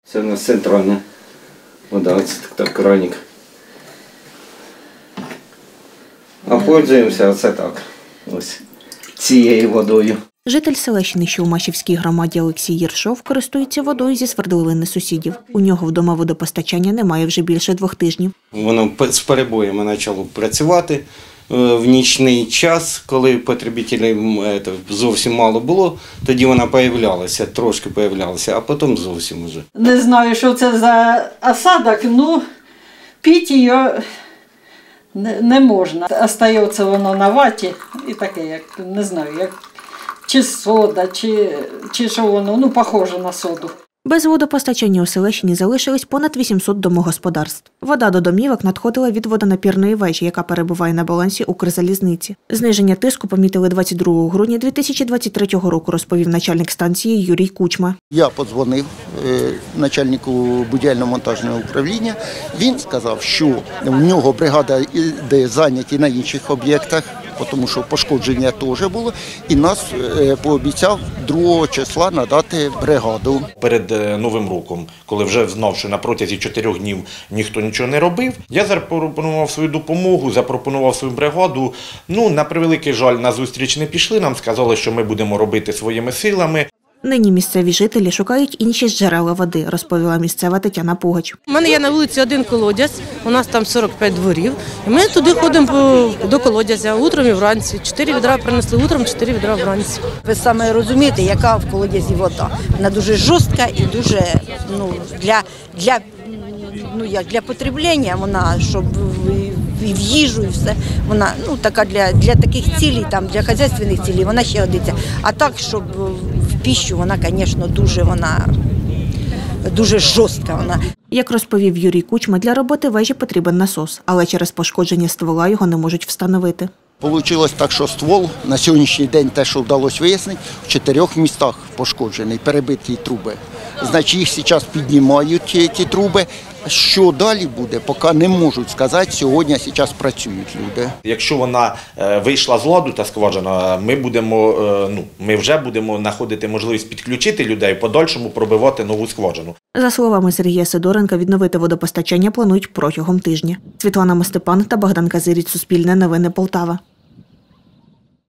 Це у нас центральна вода, це так краник. А пользуємося оце так, ось цією водою. Житель Селещини, що у Машівській громаді Олексій Єршов, користується водою зі свердловини сусідів. У нього вдома водопостачання немає вже більше 2 тижнів. Воно з перебоями почало працювати в нічний час, коли потребителів зовсім мало було, тоді вона появлялася, трошки появлялася, а потім зовсім уже. Не знаю, що це за осадок, ну пити її не можна. Остається воно на ваті і таке, як не знаю, як чи сода, чи що воно, ну похоже на соду. Без водопостачання у Селещині залишились понад 800 домогосподарств. Вода до домівок надходила від водонапірної вежі, яка перебуває на балансі Укрзалізниці. Зниження тиску помітили 22 грудня 2023 року, розповів начальник станції Юрій Кучма. Я подзвонив начальнику будівельно-монтажного управління. Він сказав, що в нього бригада йде зайняті на інших об'єктах, тому що пошкодження теж було, і нас пообіцяв 2 числа надати бригаду. Перед Новим роком, коли вже знав, що на протязі 4 днів ніхто нічого не робив, я запропонував свою допомогу, запропонував свою бригаду. Ну, на превеликий жаль, на зустріч не пішли, нам сказали, що ми будемо робити своїми силами. Нині місцеві жителі шукають інші джерела води, розповіла місцева Тетяна Пугач. У мене є на вулиці один колодязь, у нас там 45 дворів. І ми туди ходимо до колодязя утром і вранці. 4 відра принесли утром, 4 відра вранці. Ви саме розумієте, яка в колодязі вода. Вона дуже жорстка і дуже для потреблення, вона, щоб і в їжу, і все. Вона така для таких цілей, для хазяйственних цілей, вона ще годиться. А так, щоб в пищу, вона, звісно, дуже жорстка. Як розповів Юрій Кучма, для роботи вежі потрібен насос, але через пошкодження ствола його не можуть встановити. Получилось так, що ствол на сьогоднішній день, те, що вдалося вияснити, в 4 містах пошкоджений, перебиті труби. Значить, їх зараз піднімають, ті труби. Що далі буде, поки не можуть сказати, сьогодні зараз працюють люди. Якщо вона вийшла з ладу, та скважина, ми вже будемо знаходити можливість підключити людей, в подальшому пробивати нову скважину. За словами Сергія Сидоренка, відновити водопостачання планують протягом тижня. Світлана Мостепан та Богдан Казиріць, Суспільне новини, Полтава.